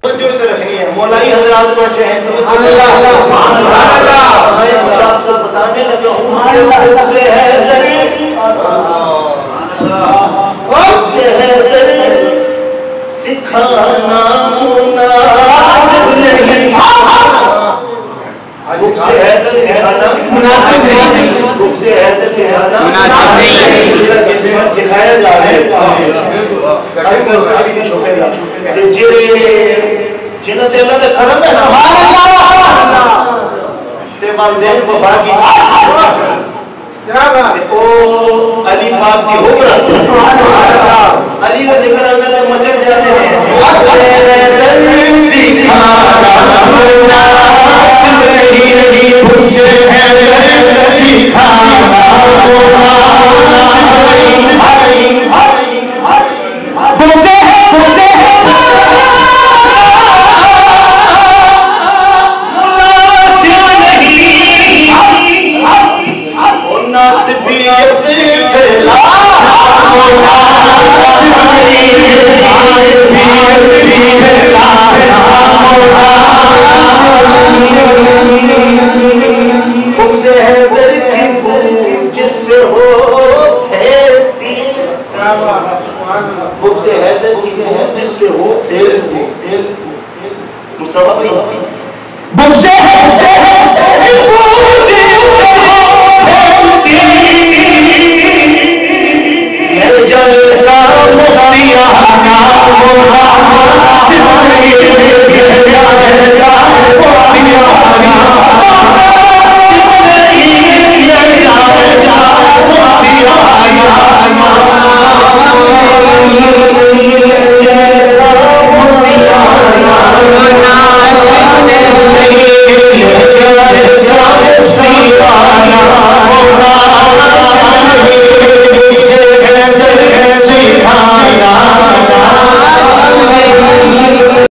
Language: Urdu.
جو رکھنی ہے مولائی حضرات بیٹھے ہیں بتانے لگا ہوں سے حیدر سکھانا مناسب نہیں بک سے حیدر سکھانا مناسب نہیں بک سے حیدر سکھانا مناسب نہیں سکھایا جا رہا ہے چھوٹے گا جنہوں نے اللہ دے کرم ہے نا تے والدین وفا کی او علی پاک کی حکرہ علی کا ذکر آتا ہے مچک جاتے ہیں سکھانا مناسب نہیں مجھے سکھانا